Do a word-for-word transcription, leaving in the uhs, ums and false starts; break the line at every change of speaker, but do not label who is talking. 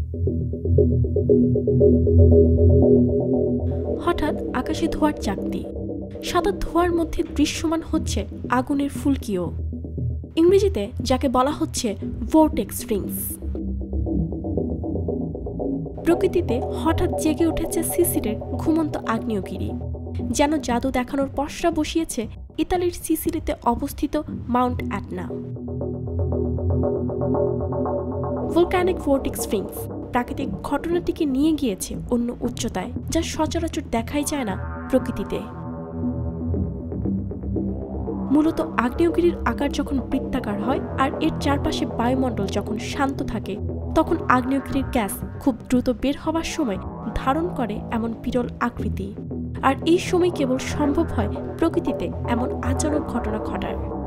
হঠাৎ আকাশে ধোঁয়ার চাকতি, সাদা ধোঁয়ার মধ্যে দৃশ্যমান হচ্ছে আগুনের ফুলকিও, ইংরেজিতে যাকে বলা হচ্ছে ভোর্টেক্স রিংস। প্রকৃতিতে হঠাৎ জেগে উঠেছে সিসিলির ঘুমন্ত আগ্নেয়গিরি, যেন জাদু দেখানোর পসরা বসিয়েছে ইতালির সিসিলিতে অবস্থিত mount Etna. Volcanic vortex rings প্রাকৃতিক ঘটনাটিকে নিয়ে গিয়েছে অন্য উচ্চতায়, যা সচরাচর দেখাই যায় না প্রকৃতিতে। মূলত আগ্নেয়গিরির আকার যখন বৃত্তাকার হয় আর এর চারপাশে বায়ুমণ্ডল যখন শান্ত থাকে, তখন আগ্নেয়গিরির গ্যাস খুব দ্রুত বের হওয়ার সময় ধারণ করে এমন বিরল আকৃতি। আর এই সময় কেবল সম্ভব হয় প্রকৃতিতে এমন আচানক ঘটনা ঘটার।